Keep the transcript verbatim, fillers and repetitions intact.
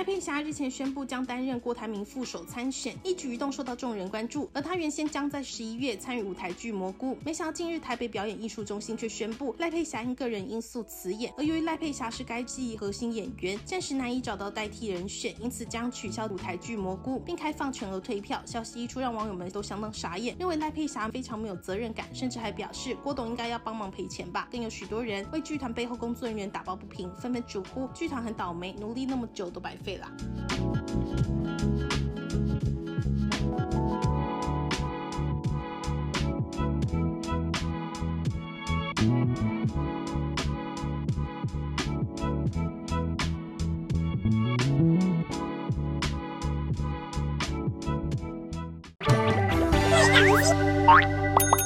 赖佩霞日前宣布将担任郭台铭副手参选，一举一动受到众人关注。而她原先将在十一月参与舞台剧《蘑菇》，没想到近日台北表演艺术中心却宣布赖佩霞因个人因素辞演。而由于赖佩霞是该季核心演员，暂时难以找到代替人选，因此将取消舞台剧《蘑菇》，并开放全额退票。消息一出，让网友们都相当傻眼，认为赖佩霞非常没有责任感，甚至还表示郭董应该要帮忙赔钱吧。更有许多人为剧团背后工作人员打抱不平，纷纷直呼剧团很倒霉，努力那么久都白费啦。 Hey,